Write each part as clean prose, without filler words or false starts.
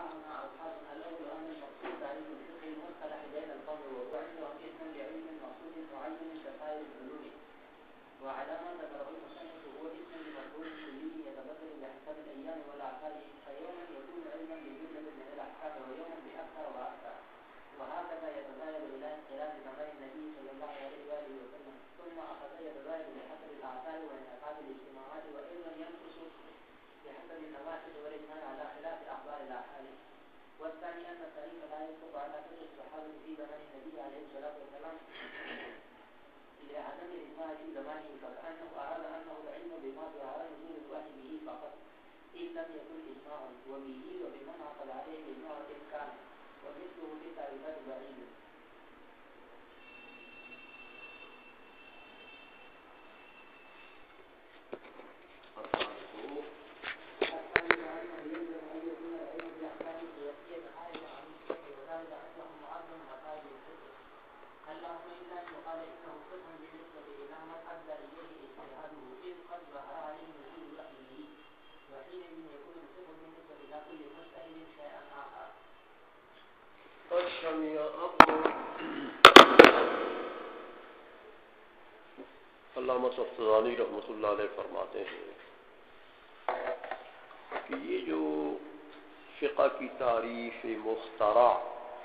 فقهاؤنا أبحاث الأول أن المقصود تعريف الفقه المصطلح بين القول والفعل وقسم لعلم مقصود معين كسائر العلوم. وعلى ما ذكره المصنف هو اسم لمفهوم كلي يتبدل بحسب الأيام والأعمال، فيوما يكون علما بجملة من الأحكام ويوما بأكثر وأكثر، وهكذا يتزايد إلى اختلاف زمان النبي صلى الله عليه وآله وسلم، ثم أخذ يتزايد بحسب الآثار وانعقاد الاجتماعات، وإن لم ينقص بحسب النواحي والإجمال على خلاف أخبار الأحاد. والثاني أن التاريخ لا يطلق على فقه الصحابة في زمن النبي عليه الصلاة والسلام لعدم الإجماع في زمانه، فكأنه أراد أنه العلم بما ظهر نزول الوحي به فقط، إن لم يكن إجماع، وبه وبمن عقد عليه الإجماع إن كان، ومثله في تعريفات بعيدة. اللهم إلا أن يقال إنه فقه بالنسبة إلى من أدى إليه اجتهاده، إذ قد ظهر عليه نزول وحيه، وحينئذ يكون الفقه بالنسبة إلى كل مجتهد شيئا آخر. علامہ صفزانی رحمۃ اللہ علیہ فرماتے ہیں کہ یہ جو فقہ کی تعریف مخترع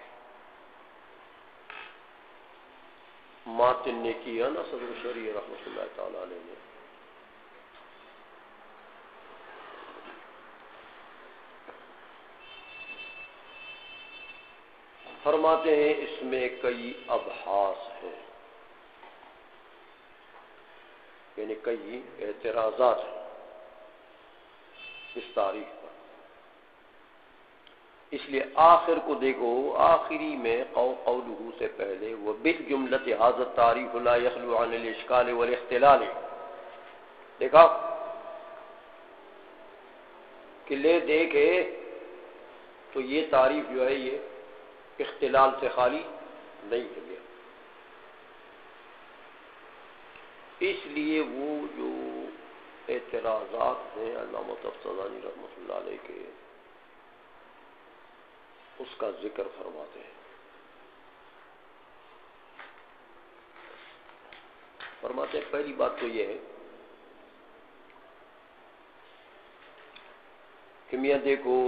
ماتن نے کیا نا صدر شریعہ رحمۃ اللہ تعالی علیہ نے، فرماتے ہیں اس میں کئی ابحاث ہیں، یعنی کئی اعتراضات ہیں اس تعریف پر. اس لیے آخر کو دیکھو، آخری میں قولہ سے پہلے وہ بالجملۃ ھذا التعریف لا یخلو عن الاشکال والاختلال، دیکھا کہ لے دیکھے تو یہ تعریف جو ہے یہ اختلال سے خالی نہیں ہے. اس لیے وہ جو اعتراضات ہیں علامہ صفزانی رحمۃ اللہ علیہ کے، اس کا ذکر فرماتے ہیں. فرماتے ہیں پہلی بات تو یہ ہے کہ میاں دیکھو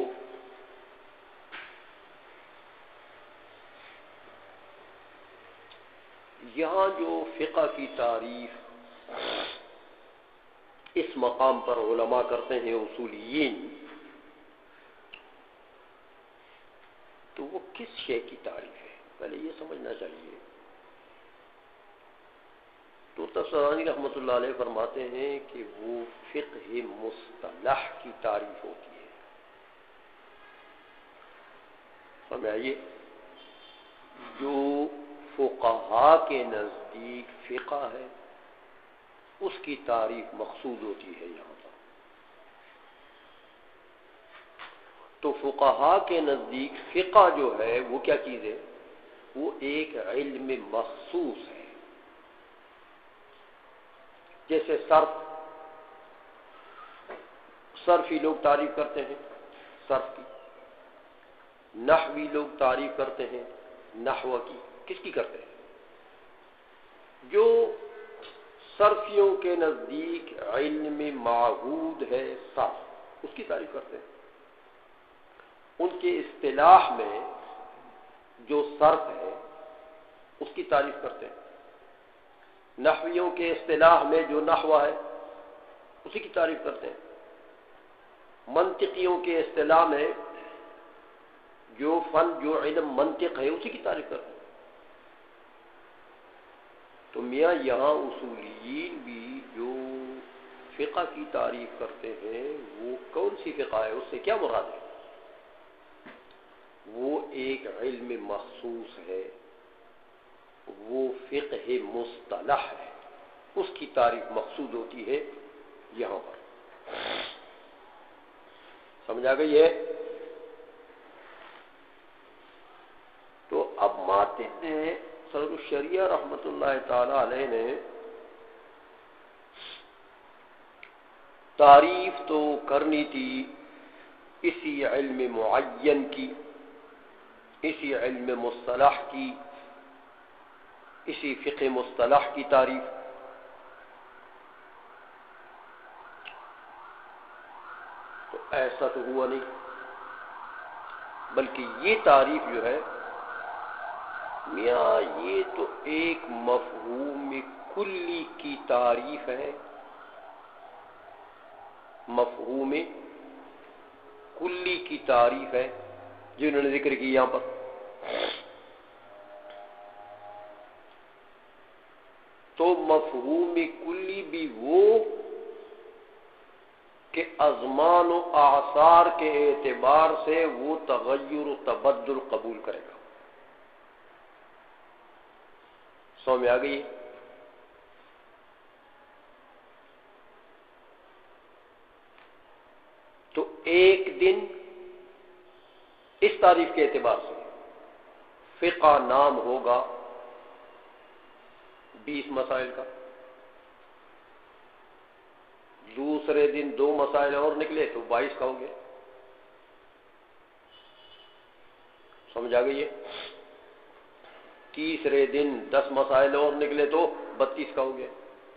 یہاں جو فقہ کی تعریف اس مقام پر علماء کرتے ہیں اصولیین، تو وہ کس شے کی تعریف ہے پہلے یہ سمجھنا چاہیے. تو صفزانی رحمۃ اللہ علیہ فرماتے ہیں کہ وہ فقہ مصطلح کی تعریف ہوتی ہے. سمجھائیے، جو فقہاء کے نزدیک فقہ ہے اس کی تعریف مقصود ہوتی ہے یہاں پر. تو فقہاء کے نزدیک فقہ جو ہے وہ کیا چیز ہے؟ وہ ایک علم مخصوص ہے. جیسے صرفی لوگ تعریف کرتے ہیں صرف کی، نحوی لوگ تعریف کرتے ہیں نحو کی. کس کی کرتے ہیں؟ جو صرفیوں کے نزدیک علم معہود ہے صرف، اس کی تعریف کرتے ہیں. ان کے اصطلاح میں جو صرف ہے اس کی تعریف کرتے ہیں. نحویوں کے اصطلاح میں جو نحو ہے اسی کی تعریف کرتے ہیں. منطقیوں کے اصطلاح میں جو علم منطق ہے اسی کی تعریف کرتے ہیں. تو میاں یہاں اصولیین بھی جو فقہ کی تعریف کرتے ہیں وہ کون سی فقہ ہے، اس سے کیا مراد ہے؟ وہ ایک علم مخصوص ہے، وہ فقہ مصطلح ہے، اس کی تعریف مقصود ہوتی ہے یہاں پر. سمجھ آ گئی ہے؟ تو اب ماتن نے صدر الشریعہ رحمۃ اللہ تعالی علیہ نے تعریف تو کرنی تھی اسی علم معین کی، اسی علم مصطلح کی، اسی فقہ مصطلح کی تعریف۔ تو ایسا تو ہوا نہیں، بلکہ یہ تعریف جو ہے میاں یہ تو ایک مفہوم کلی کی تعریف ہے، مفہوم کلی کی تعریف ہے جنہوں نے ذکر کی یہاں پر۔ تو مفہوم کلی بھی وہ کہ ازمان و اعصار کے اعتبار سے وہ تغیر و تبدل قبول کرے گا۔ سمجھ میں آ گئی؟ تو ایک دن اس تعریف کے اعتبار سے فقہ نام ہوگا 20 مسائل کا، دوسرے دن 2 مسائل اور نکلے تو 22 کا ہو گیا۔ سمجھ آ گئی ہے؟ تیسرے دن 10 مسائل اور نکلے تو 32 کا ہو گیا۔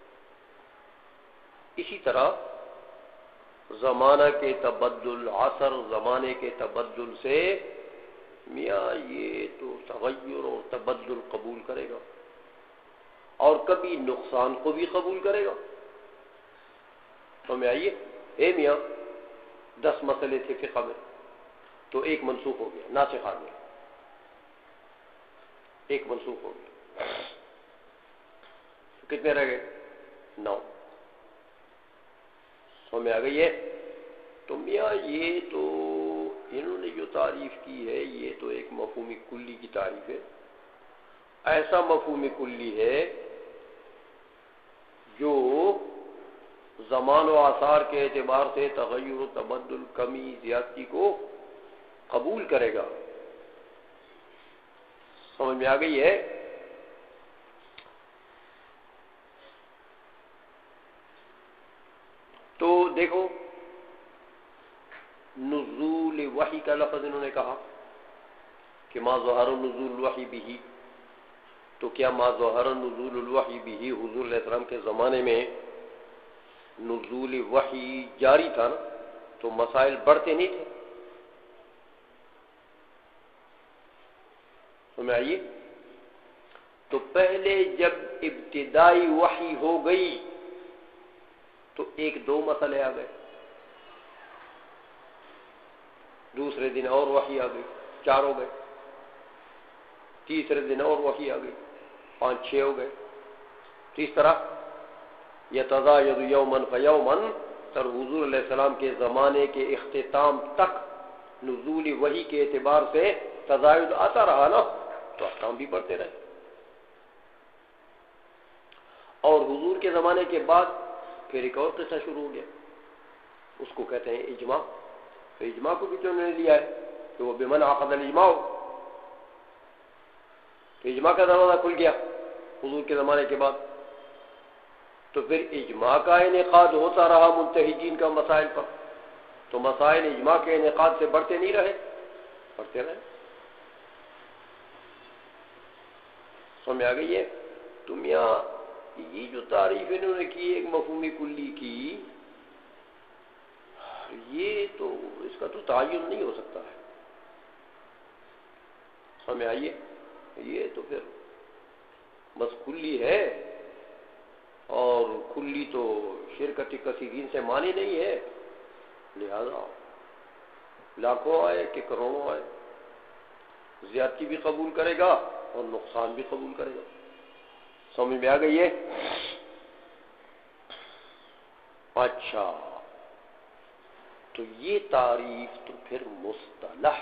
اسی طرح زمانہ کے تبدل، عصر زمانے کے تبدل سے میاں یہ تو تغیر اور تبدل قبول کرے گا، اور کبھی نقصان کو بھی قبول کرے گا۔ تو میں آئیے، اے میاں 10 مسئلے تھے فقہ میں، تو ایک منسوخ ہو گیا، ناسخ آ گیا، ایک منسوخ ہو گیا، کتنے رہ گئے؟ 9۔ سمجھ میں آ گئی ہے؟ تو میاں یہ تو انہوں نے جو تعریف کی ہے یہ تو ایک مفہوم کلی کی تعریف ہے، ایسا مفہوم کلی ہے جو زمان و آثار کے اعتبار سے تغیر و تبدل، کمی زیادتی کو قبول کرے گا۔ سمجھ میں آ گئی ہے؟ تو دیکھو نزول وحی کا لفظ انہوں نے کہا کہ ما ظہر نزول الوحی بھی، تو کیا ما ظہر نزول الوحی بھی حضور علیہ السلام کے زمانے میں نزول وحی جاری تھا نا، تو مسائل بڑھتے نہیں تھے؟ سمجھ آئیے؟ تو پہلے جب ابتدائی وحی ہو گئی تو 1-2 مسئلے آ گئے، دوسرے دن اور وحی آ گئی، 4 ہو گئے، تیسرے دن اور وحی آ گئی، 5-6 ہو گئے۔ تو اس طرح یتزاید یومن فیومن تر حضور علیہ السلام کے زمانے کے اختتام تک نزول وحی کے اعتبار سے تزاید آتا رہا نا، تو احکام بھی بڑھتے رہے۔ اور حضور کے زمانے کے بعد پھر ایک اور قصہ شروع ہو گیا، اس کو کہتے ہیں اجماع۔ تو اجماع کو بھی تو انہوں نے لیا ہے کہ وہ بمن عقد الاجماع، تو اجماع کا دروازہ کھل گیا حضور کے زمانے کے بعد۔ تو پھر اجماع کا انعقاد ہوتا رہا مجتہدین کا مسائل پر، تو مسائل اجماع کے انعقاد سے بڑھتے نہیں رہے، بڑھتے رہے۔ سمجھ آ گئی ہے؟ تو میاں یہ جو تعریف انہوں نے کی ایک مفہوم کلی کی، یہ تو اس کا تو تعین نہیں ہو سکتا ہے۔ سمجھ آئیے؟ یہ تو پھر بس کلی ہے، اور کلی تو شرکت کثیرین سے مانی نہیں ہے، لہذا لاکھوں آئے کہ کروڑوں آئے زیادتی بھی قبول کرے گا اور نقصان بھی قبول کرے گا۔ سمجھ میں آ گئی ہے؟ اچھا، تو یہ تعریف تو پھر مصطلح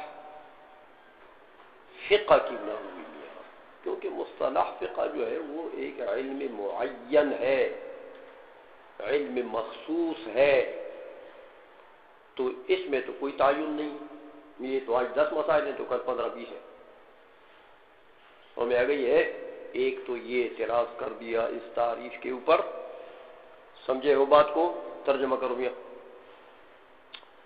فقہ کی نہ ہوئی ہے، کیونکہ مصطلح فقہ جو ہے وہ ایک علم معین ہے، علم مخصوص ہے، تو اس میں تو کوئی تعین نہیں۔ یہ تو آج 10 مسائل ہیں تو کل 15-20 ہیں۔ اور میں آ گئی ہے، ایک تو یہ اعتراض کر دیا اس تعریف کے اوپر، سمجھے ہو بات کو؟ ترجمہ کرو میاں۔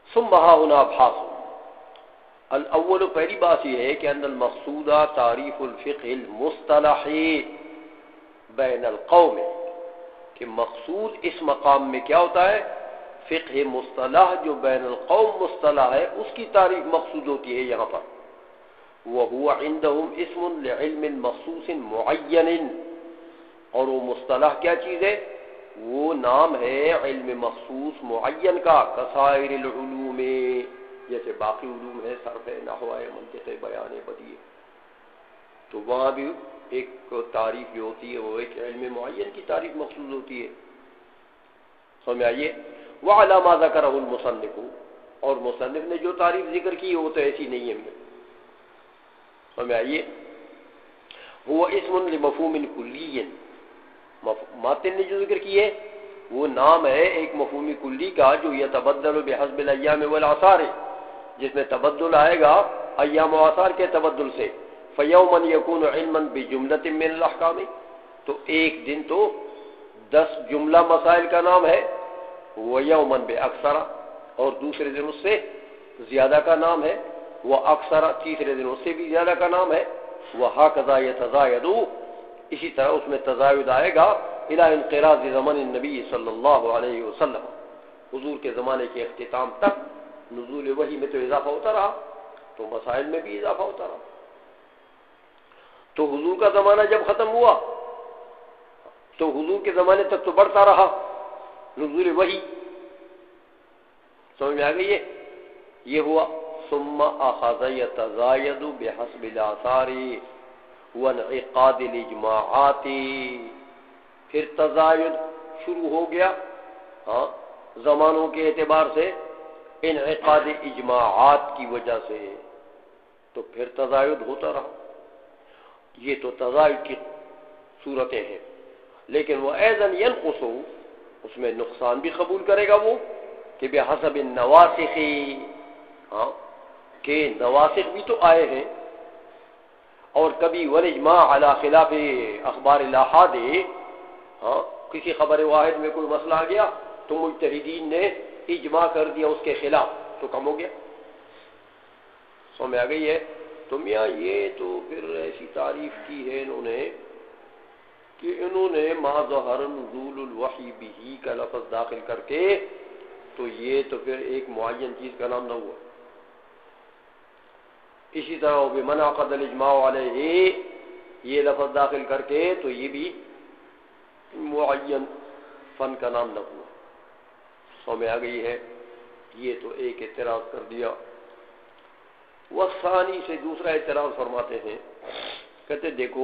ثم ها هنا ابحاث الاول، پہلی بات یہ ہے کہ ان المقصود تعریف الفقہ المصطلحی بین القوم، کہ مقصود اس مقام میں کیا ہوتا ہے؟ فقہ مصطلح جو بین القوم مصطلح ہے اس کی تعریف مقصود ہوتی ہے یہاں پر. وهو عندهم اسم لعلم مخصوص معین، اور وہ مصطلح کیا چیز ہے؟ وہ نام ہے علم مخصوص معین کا، کسائر العلوم، جیسے باقی علوم ہے، صرف ہے، نحو ہے، منطق ہے، بیان ہے، بدیع ہے. تو وہاں بھی ایک تعریف جو ہوتی ہے وہ ایک علم معین کی تعریف مخصوص ہوتی ہے. سمجھ آئیے. وعلی ما ذکرہ المصنف، اور مصنف نے جو تعریف ذکر کی وہ تو ایسی نہیں ہے. سمجھ آئیے. وہ اسم لمفہوم کلی، ماتن نے جو ذکر کی ہے وہ نام ہے ایک مفہوم کلی کا جو یتبدل بحسب الايام والاعصار، جس میں تبدل آئے گا ایام و اعصار کے تبدل سے. فیوما یکون علما بجملۃ من الاحکام، تو ایک دن تو 10 جملہ مسائل کا نام ہے، ویوما باکثر، اور دوسرے دن اس سے زیادہ کا نام ہے، واکثر، تیسرے دن اس سے بھی زیادہ کا نام ہے. وہکذا یتزاید، اسی طرح اس میں تزاید آئے گا الی انقراض زمن النبی صلی اللہ علیہ وسلم، حضور کے زمانے کے اختتام تک نزول وحی میں تو اضافہ ہوتا رہا، تو مسائل میں بھی اضافہ ہوتا رہا. تو حضور کا زمانہ جب ختم ہوا تو حضور کے زمانے تک تو بڑھتا رہا نزول وحی. سمجھ میں آ گئی ہے. یہ ہوا. ثم اخذ يتزايد بحسب الاثار وانعقاد الاجماعات، پھر تزاید شروع ہو گیا زمانوں کے اعتبار سے، انعقاد اجماعات کی وجہ سے، تو پھر تزاید ہوتا رہا. یہ تو تزاید کی صورتیں ہیں. لیکن وہ ایضاً ینقص، اس میں نقصان بھی قبول کرے گا وہ، کہ بحسب النواسخ، کہ نواسخ بھی تو آئے ہیں، اور کبھی والاجماع علی خلاف اخبار الاحاد، کسی خبر واحد میں کوئی مسئلہ آ گیا تو مجتہدین نے اجماع کر دیا اس کے خلاف، تو کم ہو گیا. سمجھ آ گئی ہے. تو میاں یہ تو پھر ایسی تعریف کی ہے انہوں نے کہ انہوں نے ما ظہر نزول الوحی بہ کا لفظ داخل کر کے، تو یہ تو پھر ایک معین چیز کا نام نہ ہوا. اسی طرح بمن عقد الاجماع علیہ، یہ لفظ داخل کر کے تو یہ بھی معین فن کا نام نہ ہوا. سمجھ آ گئی ہے. یہ تو ایک اعتراض کر دیا. والثانی سے دوسرا اعتراض فرماتے ہیں، کہتے دیکھو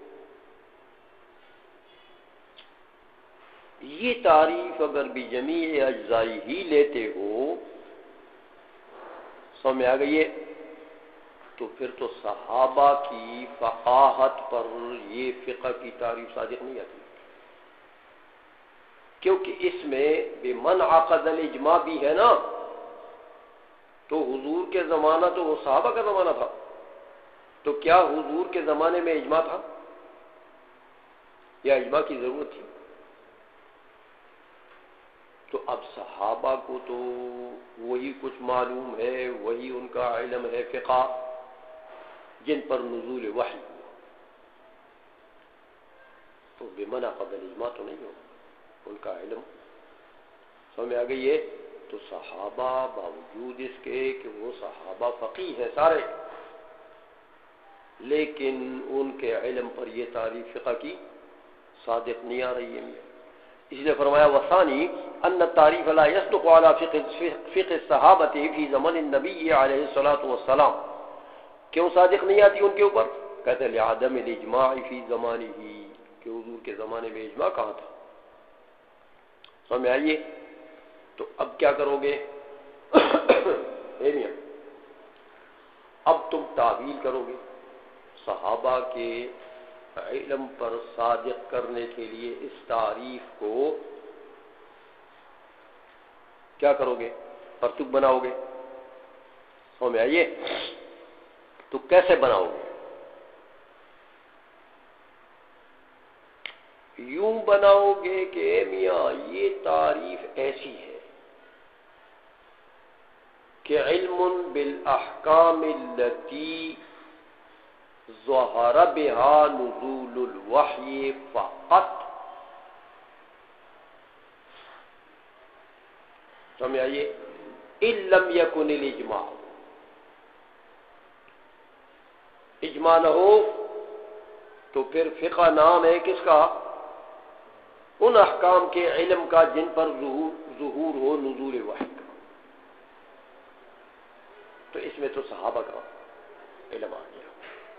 یہ تعریف اگر بجمیع اجزائی ہی لیتے ہو، سمجھ آ گئی ہے، تو پھر تو صحابہ کی فقاہت پر یہ فقہ کی تعریف صادق نہیں آتی، کیونکہ اس میں بمن عقد الاجماع بھی ہے نا. تو حضور کے زمانہ تو وہ صحابہ کا زمانہ تھا، تو کیا حضور کے زمانے میں اجماع تھا یا اجماع کی ضرورت تھی؟ تو اب صحابہ کو تو وہی کچھ معلوم ہے، وہی ان کا علم ہے فقہ جن پر نزول وحی ہوا، تو بمن عقد الاجماع تو نہیں ہوگا ان کا علم. سمجھ آ گئی ہے. تو صحابہ باوجود اس کے کہ وہ صحابہ فقیہ ہیں سارے، لیکن ان کے علم پر یہ تعریف فقہ کی صادق نہیں آ رہی ہے. اس لیے فرمایا وثانی ان التعریف لا يصدق على فقہ الصحابہ فی زمن النبی علیہ الصلوۃ والسلام. کیوں صادق نہیں آتی ان کے اوپر؟ کہتے ہیں لعدم الاجماع فی زمانہ، کہ حضور کے زمانے میں اجماع کہاں تھا. سمجھ آئیے. تو اب کیا کرو گے؟ میاں اب تم تعویل کرو گے صحابہ کے علم پر صادق کرنے کے لیے اس تعریف کو کیا کرو گے؟ پرتوک بناؤ گے. سمجھ آئیے. تو کیسے بناؤ گے؟ یوں بناؤ گے کہ میاں یہ تعریف ایسی ہے کہ علم بالاحکام التي ظہر بها نزول الوحی فقط. سمجھ آئیے؟ ان لم یکن الاجماع، اجماع نہ ہو تو پھر فقہ نام ہے کس کا؟ ان احکام کے علم کا جن پر ظہور ہو نزول وحی کا. تو اس میں تو صحابہ کا علم آ گیا.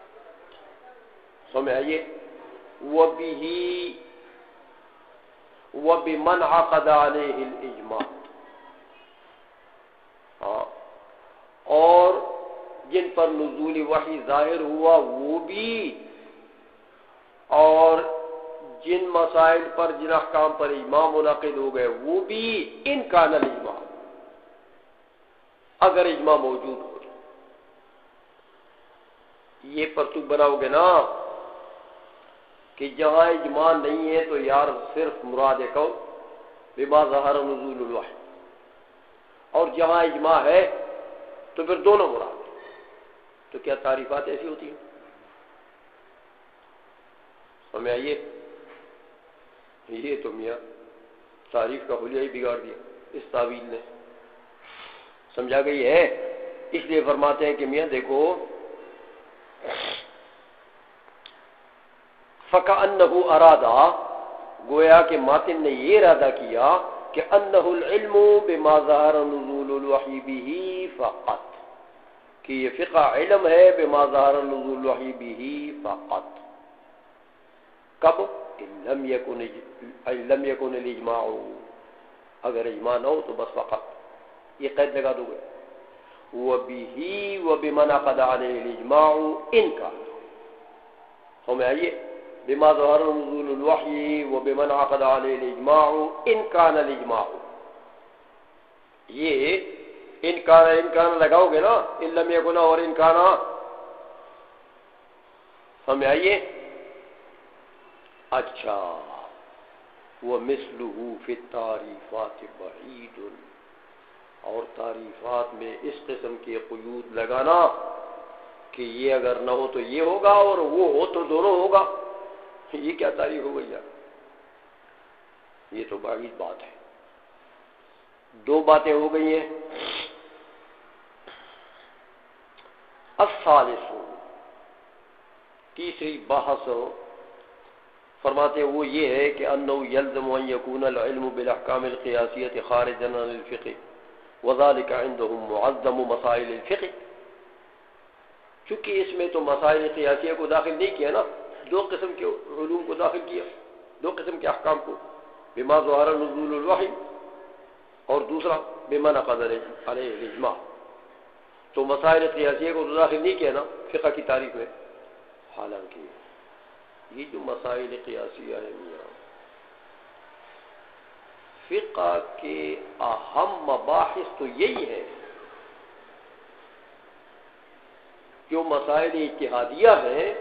سمجھ آئیے؟ وَبِهِ وَبِمَنْ عَقَدَ عَلَيْهِ الْإِجْمَاعُ، اور جن پر نزول وحی ظاہر ہوا وہ بھی، اور جن مسائل پر جن احکام پر اجماع منعقد ہو گئے وہ بھی، ان کا نل اجماع، اگر اجماع موجود ہو. یہ پرتو بناؤ گے نا کہ جہاں اجماع نہیں ہے تو یار صرف مراد ہے قول بما ظہر نزول الوحی، اور جہاں اجماع ہے تو پھر دونوں مراد. تو کیا تعریفات ایسی ہوتی ہیں؟ ہمیں آئیے، یہ تو میاں تعریف کا حلیہ ہی بگاڑ دیا اس تعویل نے. سمجھا گئی ہے؟ اس لیے فرماتے ہیں کہ میاں دیکھو، فَكَأَنَّهُ أَرَادَ، گویا کہ ماتن نے یہ ارادہ کیا کہ أَنَّهُ الْعِلْمُ بِمَا ظَهَرَ نُزُولُ الْوَحْيِ بِهِ فَقَط، کہ یہ فقہ علم ہے بما ظَهَرَ نُزُولُ الْوَحْيِ بِهِ فَقط. کب؟ إِن لَمْ يَكُنِ الْإِجْمَاعُ، اگر اجماع نہ ہو تو بس فقط. یہ قید لگا دو گے. وَبِهِ وَبِمَنْ عَقَدَ عَلَيْهِ الْإِجْمَاعُ إِنْ كَانَ، ہمیں آئیے بما ظہر نزول الوحی وبمن عقد علیہ الاجماع ان کان الاجماع. یہ ان کان لگاؤ گے نا، ان لم یکن اور ان کان. ہمیں آئیے. اچھا، ومثلہ فی التعریفات بعید، اور تعریفات میں اس قسم کے قیود لگانا کہ یہ اگر نہ ہو تو یہ ہوگا اور وہ ہو تو دونوں ہوگا، یہ کیا تعریف ہو گئی یار؟ یہ تو بعید بات ہے. دو باتیں ہو گئی ہیں. الثالث، تیسری بحث فرماتے ہیں وہ یہ ہے کہ انه يلزم ان يكون العلم بالاحکام القیاسیۃ خارجا عن الفقہ وذلك عندهم معظم مسائل الفقہ. چونکہ اس میں تو مسائل قیاسیہ کو داخل نہیں کیا نا، دو قسم کے علوم کو داخل کیا، دو قسم کے احکام کو، بما ظہر نزول الوحی اور دوسرا بما عقد علیہ الاجماع. تو مسائل قیاسیہ کو داخل نہیں کیا نا فقہ کی تعریف میں. حالانکہ یہ جو مسائل قیاسیہ ہے میاں، فقہ کے اہم مباحث تو یہی ہے. جو مسائل اجتہادیہ ہیں،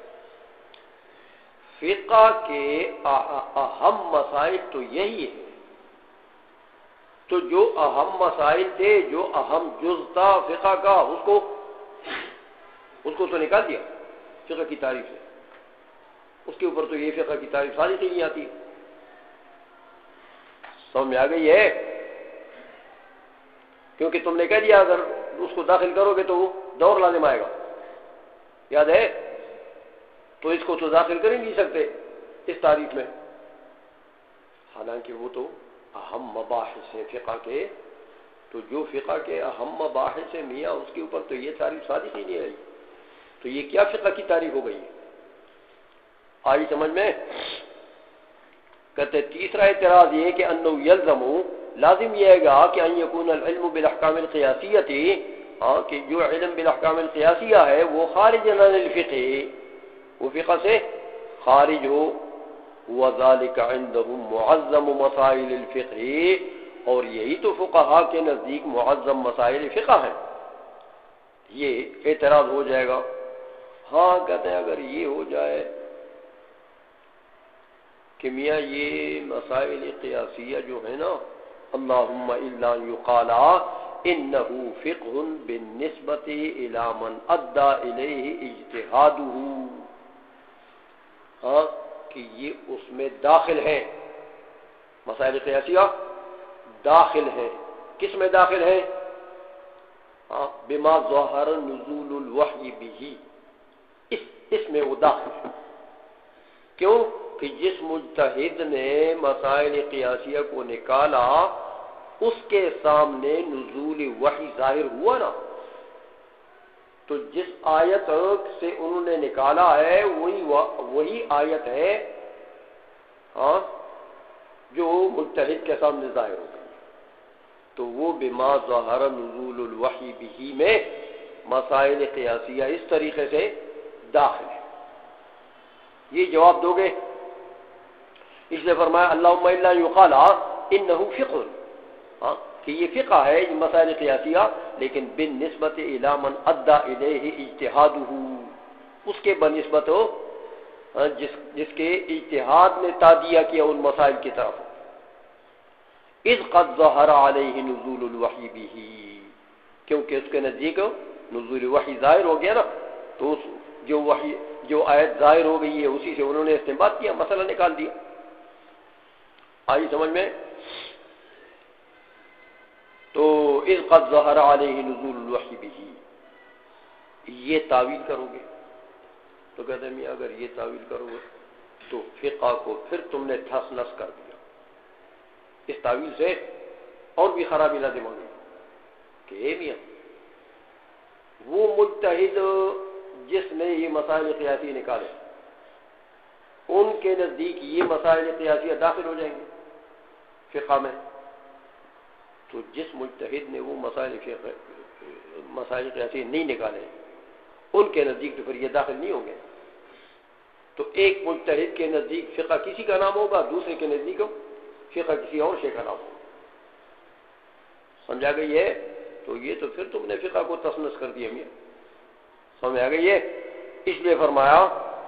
فقہ کے اہم مسائل تو یہی ہے. تو جو اہم مسائل تھے، جو اہم جز تھا فقہ کا، اس کو تو نکال دیا فقہ کی تعریف سے. اس کے اوپر تو یہ فقہ کی تعریف ساری سے نہیں آتی. سمجھ میں آ گئی ہے؟ کیونکہ تم نے کہہ دیا اگر اس کو داخل کرو گے تو وہ دور لازم آئے گا، یاد ہے؟ تو اس کو تو داخل کر ہی نہیں سکتے اس تعریف میں. حالانکہ وہ تو اہم مباحث ہیں فقہ کے. تو جو فقہ کے اہم مباحث ہیں میاں، اس کے اوپر تو یہ تعریف صادق ہی نہیں آئی. تو یہ کیا فقہ کی تعریف ہو گئی ہے؟ آئی سمجھ میں؟ کہتے تیسرا اعتراض یہ ہے کہ انه یلزم، لازم یہ ہے گا کہ ان یکون العلم بالاحکام القیاسیۃ، کہ جو علم بالاحکام القیاسیہ ہے وہ خارج عن الفقہ، وہ فقہ سے خارج ہو. وذلك عندهم معظم مسائل الفقہ، اور یہی تو فقہاء کے نزدیک معظم مسائل فقہ ہیں. یہ اعتراض ہو جائے گا. ہاں کہتے ہیں اگر یہ ہو جائے کہ میاں یہ مسائل قیاسیہ جو ہے نا، اللہم الا یقالا، انه فقہ بالنسبت الی من ادى الیہ اجتہادہ، ہاں کہ یہ اس میں داخل ہے، مسائل قیاسیہ داخل ہے، کس میں داخل ہے؟ بما ظہر نزول الوحی بہ، اس میں وہ داخل ہے۔ کیوں کہ جس مجتہد نے مسائل قیاسیہ کو نکالا اس کے سامنے نزول وحی ظاہر ہوا نا، تو جس آیت سے انہوں نے نکالا ہے وہی آیت ہے ہاں جو مجتہد کے سامنے ظاہر ہو گئی، تو وہ بما ظہر نزول الوحی بہ میں مسائل قیاسیہ اس طریقے سے داخل ہے۔ یہ جواب دو گے؟ اس لیے فرمایا اللہم الا یقال انہ فقہ، ہاں کہ یہ فقہ ہے مسائل قیاسیہ، لیکن بالنسبت الی من ادى الیہ اجتہادہ، اس کے بنسبت ہو جس کے اجتہاد نے تادیہ کیا ان مسائل کی طرف، اذ قد ظہر علیہ نزول الوحی بہ، کیونکہ اس کے نزدیک نزول وحی ظاہر ہو گیا نا، تو جو آیت ظاہر ہو گئی ہے اسی سے انہوں نے استنباط کیا، مسئلہ نکال دیا۔ آئی سمجھ میں؟ تو اذ قد ظہر علیہ نزول الوحی بہ، یہ تعویل کرو گے تو کہتے ہیں میاں اگر یہ تعویل کرو گے تو فقہ کو پھر تم نے ٹھس نس کر دیا، اس تعویل سے اور بھی خرابی لازم ہو گئی کہ اے میاں وہ مجتہد جس نے یہ مسائل قیاسی نکالے ان کے نزدیک یہ مسائل قیاسیہ داخل ہو جائیں گے فقہ میں، تو جس مجتہد نے وہ مسائل قیاسی نہیں نکالے ان کے نزدیک تو پھر یہ داخل نہیں ہوں گے۔ تو ایک مجتہد کے نزدیک فقہ کسی کا نام ہوگا، دوسرے کے نزدیک فقہ کسی اور شے کا نام ہوگا، سمجھا گئی ہے؟ تو یہ تو پھر تم نے فقہ کو تسنس کر دیا میاں، سمجھ آ گئی ہے؟ اس لیے فرمایا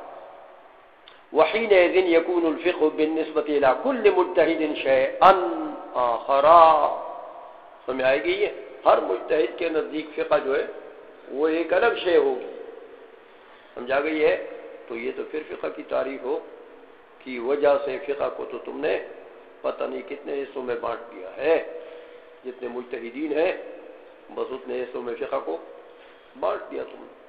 وحینئذ یکون الفقہ بالنسبۃ الی کل مجتہد شیئا آخر، سمجھ آئے گی؟ یہ ہر مجتہد کے نزدیک فقہ جو ہے وہ ایک الگ شے ہوگی، سمجھا گئی ہے؟ تو یہ تو پھر فقہ کی تعریف ہو کی وجہ سے فقہ کو تو تم نے پتہ نہیں کتنے حصوں میں بانٹ دیا ہے، جتنے مجتہدین ہیں بس اتنے حصوں میں فقہ کو بانٹ دیا تم نے۔